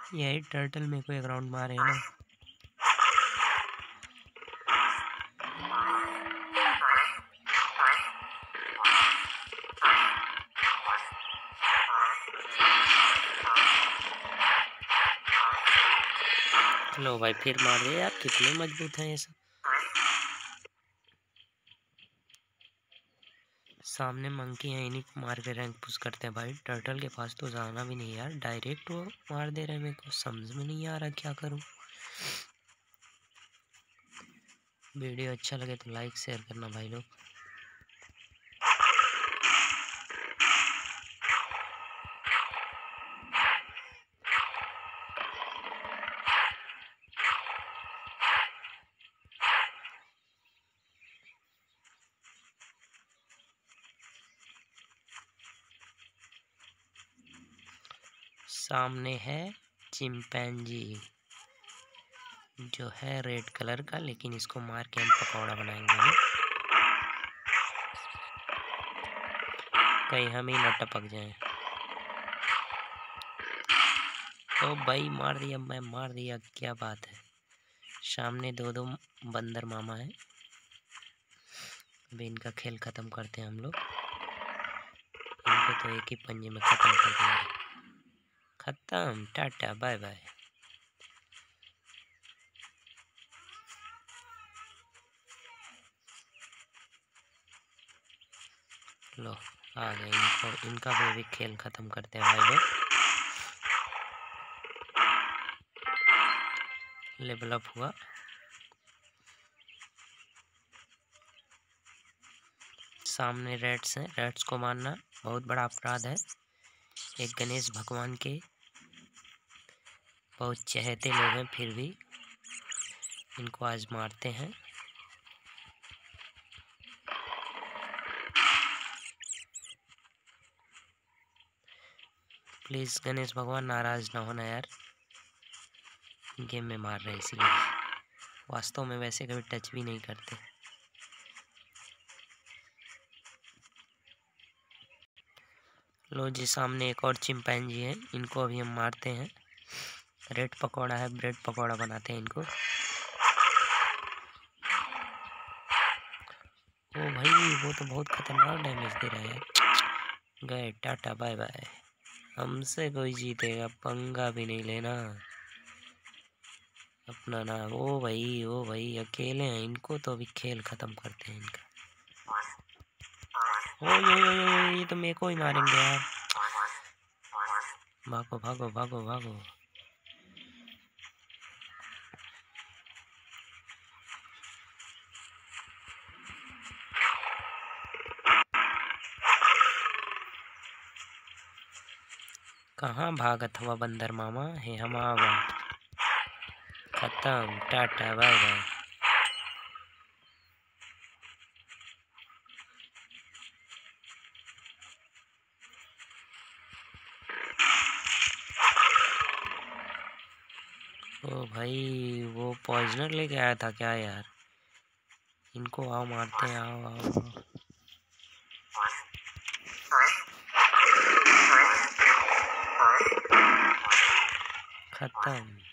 यही टर्टल मेरे को एक राउंड मारे है ना। लो भाई फिर मार दिया यार, कितने मजबूत हैं ये सब। सामने मंकी है, इन्हीं को मार के रैंक पुश करते हैं भाई। टर्टल के पास तो जाना भी नहीं यार, डायरेक्ट वो मार दे रहे हैं। मेरे को समझ में नहीं आ रहा क्या करूं। वीडियो अच्छा लगे तो लाइक शेयर करना भाई लोग। सामने है चिंपैंजी जो है रेड कलर का, लेकिन इसको मार के हम पकौड़ा बनाएंगे। कहीं हम ही न टपक जाए। तो भाई मार दिया, मैं मार दिया, क्या बात है। सामने दो दो बंदर मामा है। अभी इनका खेल ख़त्म करते हैं हम लोग। इनको तो एक ही पंजे में ख़त्म कर देंगे। ख़त्म, टाटा बाय बाय। लो आ गए, इनका भी खेल ख़त्म करते हैं भाई लोग। लेवल अप हुआ। सामने रेड्स हैं, रेड्स को मारना बहुत बड़ा अपराध है। एक गणेश भगवान के बहुत चहेते लोग हैं, फिर भी इनको आज मारते हैं। प्लीज़ गणेश भगवान नाराज़ ना होना यार, गेम में मार रहे हैं इसीलिए। वास्तव में वैसे कभी टच भी नहीं करते। लो जी, सामने एक और चिंपैंजी है, इनको अभी हम मारते हैं। रेड पकौड़ा है, ब्रेड पकौड़ा बनाते हैं इनको। ओ भाई वो तो बहुत खतरनाक डैमेज दे रहा है। गए, टाटा बाय बाय। हमसे कोई जीतेगा पंगा भी नहीं लेना अपना ना। ओ भाई अकेले हैं, इनको तो अभी खेल ख़त्म करते हैं इनका। ओ ये तो मेरे को ही मारेंगे यार। भागो भागो भागो भागो। कहाँ भागत हुआ बंदर मामा है, हम आवा। खत्म, टाटा बाय बाय। ओ भाई वो पॉइजनर लेके आया था क्या यार। इनको आओ मारते हैं, आओ आओ आओ। खत्म।